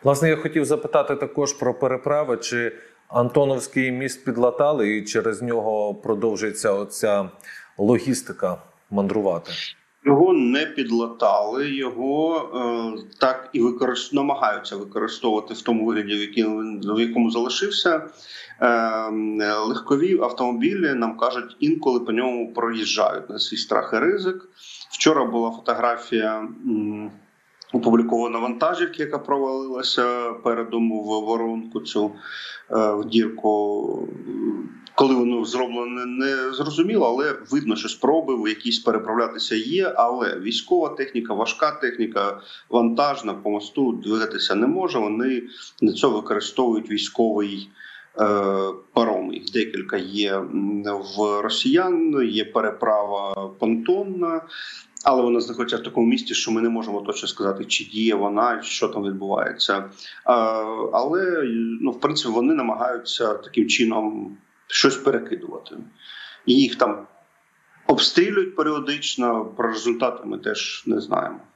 Власне, я хотів запитати також про переправи. Чи Антоновський міст підлатали і через нього продовжується оця логістика мандрувати? Його не підлатали, його так і намагаються використовувати в тому вигляді, в якому залишився. Легкові автомобілі, нам кажуть, інколи по ньому проїжджають на свій страх і ризик. Вчора була фотографія опублікована вантажівки, яка провалилася передом в воронку, цю в дірку. Коли воно зроблено, не зрозуміло, але видно, що спроби в якісь переправлятися є, але військова техніка, важка техніка, вантажна по мосту двигатися не може. Вони для цього використовують військовий паром. Їх декілька є в росіян, є переправа понтонна, але вона знаходиться в такому місці, що ми не можемо точно сказати, чи діє вона, що там відбувається. Але, в принципі, вони намагаються таким чином щось перекидувати. І їх там обстрілюють періодично, про результати ми теж не знаємо.